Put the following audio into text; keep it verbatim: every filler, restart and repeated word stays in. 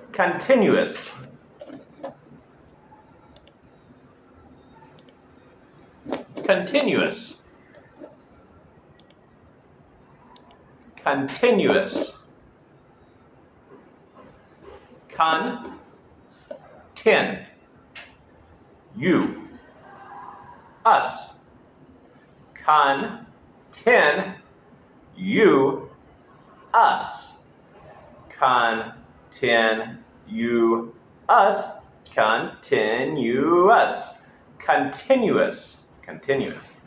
continuous, continuous, continuous, con, ten, you, us, con, ten, you, us, con, ten, you, us, continuous, continuous, continuous.